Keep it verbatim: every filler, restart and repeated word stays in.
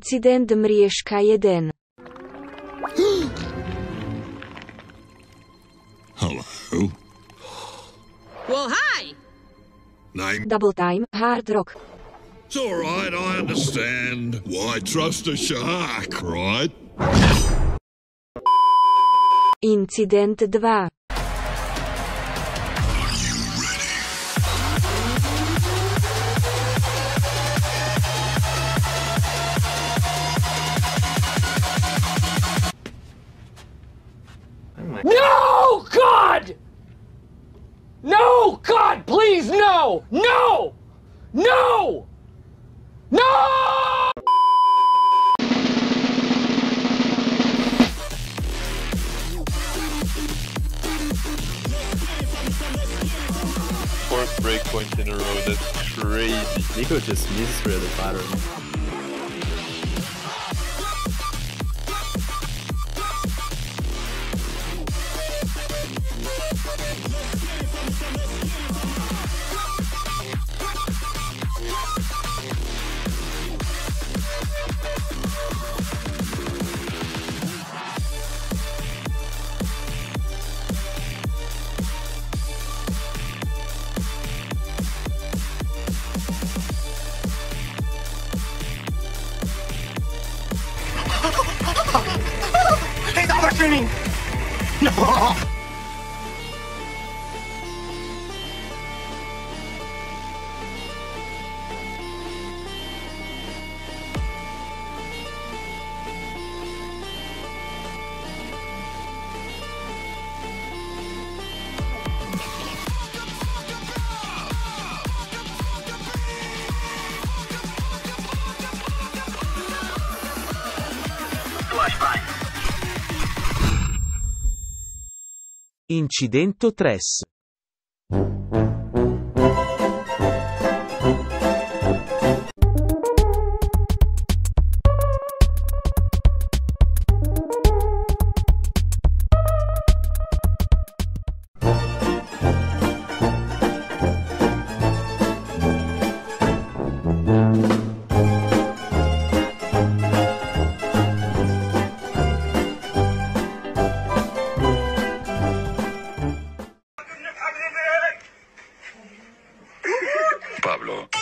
Incident mrieżka jeden. Hello. Well, hi! Name? Double time, hard rock. It's alright, I understand. Why trust a shark, right? Incident dwa. Are you ready? No, God! No, God, please, no! No! No! No! Fourth breakpoint in a row, that's crazy. Nico just misread the pattern. Hey, stop screaming! No! Incidento tres. Pablo.